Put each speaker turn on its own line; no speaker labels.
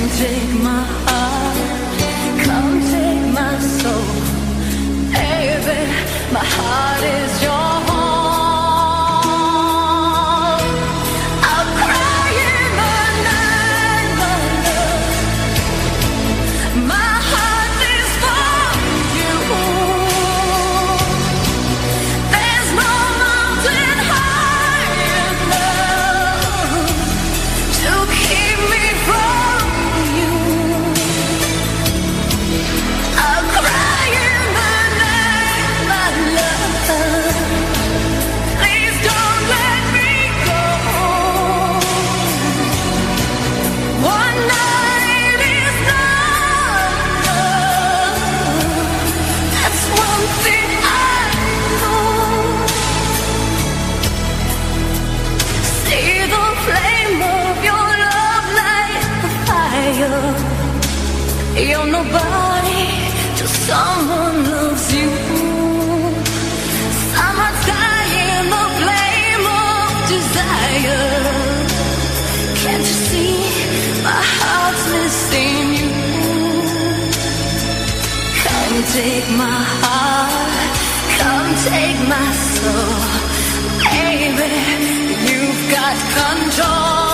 take my heart, come take my soul. Baby, my heart is your home. I'll cry in the night, my love. My heart is for you. There's no mountain high enough to keep me from you. I'll cry in the night, my love. Please don't let me go. One night is not enough. That's one thing I know. See the flame of your love light the fire. You're nobody till someone loves you. Summer dying, the flame of desire. Can't you see my heart's missing you? Come take my heart, come take my soul. Baby, you've got control.